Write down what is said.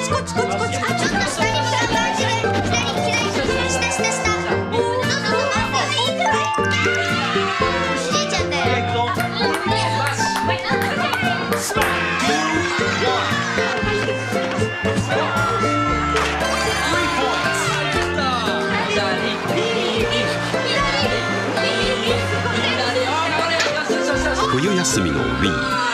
ちこっちこっちこっち。あ、ちょっと下にした感じで。左左下下下。どうぞどうぞ。いいくらい。おじいちゃんだよ。 冬休みのウィーン。